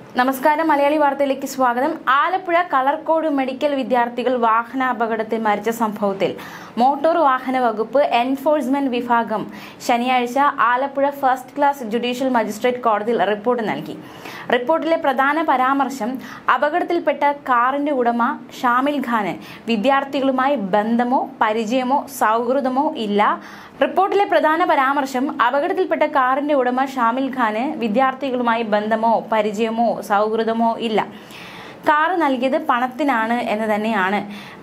നമസ്കാരം, മലയാളി വാർത്തയിലേക്ക് സ്വാഗതം. ആലപ്പുഴ കളർക്കോട് മെഡിക്കൽ വിദ്യാർത്ഥികൾ വാഹനാപകടത്തിൽ മരിച്ച സംഭവത്തിൽ മോട്ടോർ വാഹന വകുപ്പ് എൻഫോഴ്സ്മെന്റ് വിഭാഗം ശനിയാഴ്ച Alappuzha first class judicial magistrate കോടതിയിൽ റിപ്പോർട്ട് നൽകി. റിപ്പോർട്ടിലെ പ്രധാന പരാമർശം അപകടത്തിൽപ്പെട്ട കാറിന്റെ ഉടമ ഷാമിൽ ഖാന് വിദ്യാർത്ഥികളുമായി ബന്ധമോ പരിചയമോ സൗഹൃദമോ ഇല്ല. റിപ്പോർട്ടിലെ പ്രധാന പരാമർശം അപകടത്തിൽപ്പെട്ട കാറിന്റെ ഉടമ ഷാമിൽ ഖാന് വിദ്യാർത്ഥികളുമായി ബന്ധമോ പരിചയമോ സൗഹൃദമോ ഇല്ല. കാറ് നൽകിയത് പണത്തിനാണ് എന്ന് തന്നെയാണ്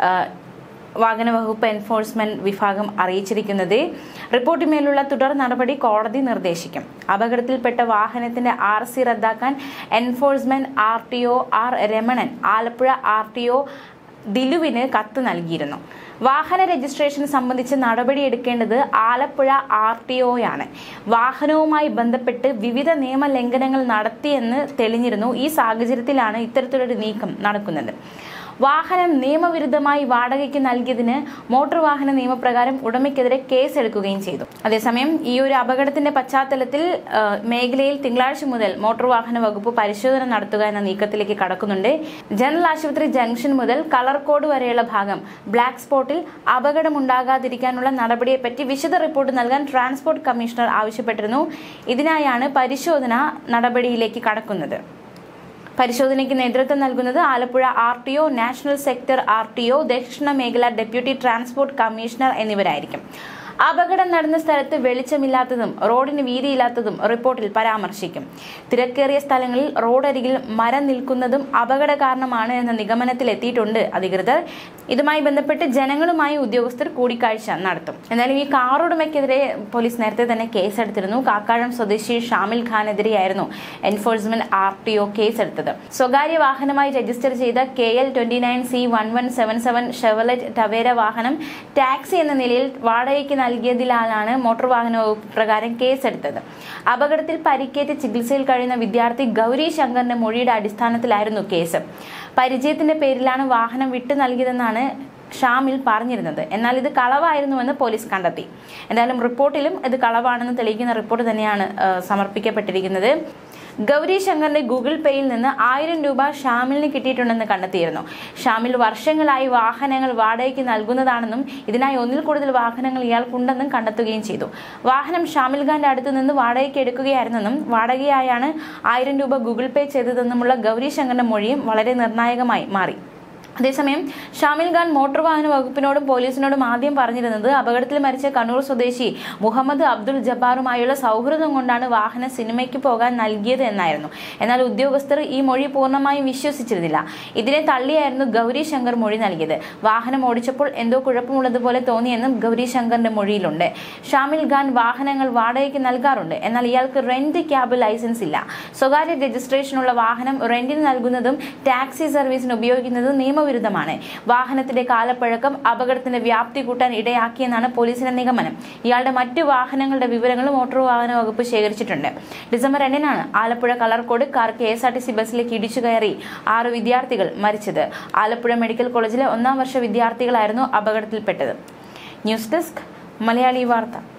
വാഹന വകുപ്പ് എൻഫോഴ്സ്മെന്റ് വിഭാഗം അറിയിച്ചിരിക്കുന്നത്. റിപ്പോർട്ടിന്മേലുള്ള തുടർ നടപടി കോടതി നിർദ്ദേശിക്കും. അപകടത്തിൽപ്പെട്ട വാഹനത്തിന്റെ RC റദ്ദാക്കാൻ enforcement RTO R Ramanan Alappuzha RTO ദിലുവിന് കത്ത് നൽകിയിരുന്നു. വാഹന രജിസ്ട്രേഷൻ സംബന്ധിച്ച് നടപടിയെടുക്കേണ്ടത് ആലപ്പുഴ RTOയാണ്. വാഹനവുമായി ബന്ധപ്പെട്ട് വിവിധ നിയമലംഘനങ്ങൾ നടത്തിയെന്ന് തെളിഞ്ഞിരുന്നു. ഈ സാഹചര്യത്തിലാണ് ഇത്തരത്തിലൊരു നീക്കം നടക്കുന്നത്. വാഹനം നിയമവിരുദ്ധമായി വാടകയ്ക്ക് നൽകിയതിന് മോട്ടോർ വാഹന നിയമപ്രകാരം ഉടമയ്ക്കെതിരെ കേസെടുക്കുകയും ചെയ്തു. അതേസമയം ഈ ഒരു അപകടത്തിന്റെ പശ്ചാത്തലത്തിൽ മേഖലയിൽ തിങ്കളാഴ്ച മുതൽ മോട്ടോർ വാഹന വകുപ്പ് പരിശോധന നടത്തുക എന്ന നീക്കത്തിലേക്ക് കടക്കുന്നുണ്ട്. ജനറൽ ആശുപത്രി ജംഗ്ഷൻ മുതൽ കളർക്കോട് വരെയുള്ള ഭാഗം ബ്ലാക്ക് സ്പോട്ടിൽ അപകടമുണ്ടാകാതിരിക്കാനുള്ള നടപടിയെപ്പറ്റി വിശദ റിപ്പോർട്ട് നൽകാൻ ട്രാൻസ്പോർട്ട് കമ്മീഷണർ ആവശ്യപ്പെട്ടിരുന്നു. ഇതിനായാണ് പരിശോധന നടപടിയിലേക്ക് കടക്കുന്നത്. പരിശോധനയ്ക്ക് നേതൃത്വം നൽകുന്നത് Alappuzha RTO, national sector RTO, ദക്ഷിണ മേഖല ഡെപ്യൂട്ടി ട്രാൻസ്പോർട്ട് കമ്മീഷണർ എന്നിവരായിരിക്കും. അപകടം നടന്ന സ്ഥലത്ത് വെളിച്ചമില്ലാത്തതും റോഡിന് വീതിയില്ലാത്തതും റിപ്പോർട്ടിൽ പരാമർശിക്കും. തിരക്കേറിയ സ്ഥലങ്ങളിൽ റോഡരികിൽ മരം നിൽക്കുന്നതും അപകട കാരണമാണ് എന്ന നിഗമനത്തിലെത്തിയിട്ടുണ്ട് അധികൃതർ. ഇതുമായി ബന്ധപ്പെട്ട് ജനങ്ങളുമായി ഉദ്യോഗസ്ഥർ കൂടിക്കാഴ്ച നടത്തും. എന്നാലും ഈ കാർ ഉടമയ്ക്കെതിരെ പോലീസ് നേരത്തെ തന്നെ കേസെടുത്തിരുന്നു. കാക്കാഴം സ്വദേശി ഷാമിൽ ഖാനെതിരെയായിരുന്നു എൻഫോഴ്സ്മെന്റ് RTO കേസെടുത്തത്. സ്വകാര്യ വാഹനമായി രജിസ്റ്റർ ചെയ്ത KL 29C1177 ഷെവർലെറ്റ് ടവേര വാഹനം ടാക്സി എന്ന നിലയിൽ വാടകയ്ക്ക് നൽകിയതിലാണ് മോട്ടോർ വാഹന വകുപ്പ് പ്രകാരം കേസെടുത്തത്. അപകടത്തിൽ പരിക്കേറ്റ് ചികിത്സയിൽ കഴിയുന്ന വിദ്യാർത്ഥി ഗൗരി ശങ്കറിന്റെ മൊഴിയുടെ അടിസ്ഥാനത്തിലായിരുന്നു കേസ്. പരിചയത്തിന്റെ പേരിലാണ് വാഹനം വിട്ടു നൽകിയതെന്നാണ് ഷാമിൽ പറഞ്ഞിരുന്നത്. എന്നാൽ ഇത് കളവായിരുന്നുവെന്ന് പോലീസ് കണ്ടെത്തി. എന്തായാലും റിപ്പോർട്ടിലും ഇത് കളവാണെന്ന് തെളിയിക്കുന്ന റിപ്പോർട്ട് തന്നെയാണ് സമർപ്പിക്കപ്പെട്ടിരിക്കുന്നത്. ഗൗരി ശങ്കറിന്റെ ഗൂഗിൾ പേയിൽ നിന്ന് 1000 രൂപ ഷാമിലിന് കിട്ടിയിട്ടുണ്ടെന്ന് കണ്ടെത്തിയിരുന്നു. ഷാമിൽ വർഷങ്ങളായി വാഹനങ്ങൾ വാടകയ്ക്ക് നൽകുന്നതാണെന്നും ഇതിനായി ഒന്നിൽ കൂടുതൽ വാഹനങ്ങൾ ഇയാൾക്കുണ്ടെന്നും കണ്ടെത്തുകയും ചെയ്തു. വാഹനം ഷാമിൽ ഖാന്റെ അടുത്ത് നിന്ന് വാടകയ്ക്ക് എടുക്കുകയായിരുന്നെന്നും വാടകയായാണ് 1000 രൂപ ഗൂഗിൾ പേ ചെയ്തതെന്നുമുള്ള ഗൗരി ശങ്കറിന്റെ മൊഴിയും വളരെ നിർണായകമായി മാറി. അതേസമയം ഷാമിൽ ഖാൻ മോട്ടോർ വാഹന വകുപ്പിനോടും പോലീസിനോടും ആദ്യം പറഞ്ഞിരുന്നത് അപകടത്തിൽ മരിച്ച കണ്ണൂർ സ്വദേശി മുഹമ്മദ് അബ്ദുൾ ജബ്ബാറുമായുള്ള സൗഹൃദം കൊണ്ടാണ് വാഹനം സിനിമയ്ക്ക് പോകാൻ നൽകിയത് എന്നായിരുന്നു. എന്നാൽ ഉദ്യോഗസ്ഥർ ഈ മൊഴി പൂർണ്ണമായും വിശ്വസിച്ചിരുന്നില്ല. ഇതിനെ തള്ളിയായിരുന്നു ഗൗരി ശങ്കർ മൊഴി നൽകിയത്. വാഹനം ഓടിച്ചപ്പോൾ എന്തോ കുഴപ്പമുള്ളതുപോലെ തോന്നിയെന്നും ഗൗരി ശങ്കറിന്റെ മൊഴിയിലുണ്ട്. ഷാമിൽ ഖാൻ വാഹനങ്ങൾ വാടകയ്ക്ക് നൽകാറുണ്ട്. എന്നാൽ ഇയാൾക്ക് റെന്റ് ക്യാബ് ലൈസൻസ് ഇല്ല. സ്വകാര്യ രജിസ്ട്രേഷനുള്ള വാഹനം റെന്റിന് നൽകുന്നതും ടാക്സി സർവീസിന് ഉപയോഗിക്കുന്നതും വിരുദ്ധമാണ്. വാഹനത്തിന്റെ കാലപ്പഴക്കം അപകടത്തിന്റെ വ്യാപ്തി കൂട്ടാൻ ഇടയാക്കിയെന്നാണ് പോലീസിന്റെ നിഗമനം. ഇയാളുടെ മറ്റു വാഹനങ്ങളുടെ വിവരങ്ങൾ മോട്ടോർ വാഹന വകുപ്പ് ശേഖരിച്ചിട്ടുണ്ട്. ഡിസംബർ 2-നാണ് ആലപ്പുഴ കളർക്കോട് കാർ KSRTC ബസ്സിലേക്ക് ഇടിച്ചു കയറി 6 വിദ്യാർത്ഥികൾ മരിച്ചത്. ആലപ്പുഴ മെഡിക്കൽ കോളേജിലെ 1ാം വർഷ വിദ്യാർത്ഥികളായിരുന്നു അപകടത്തിൽപ്പെട്ടത്. ന്യൂസ് ഡെസ്ക് മലയാളി വാർത്ത.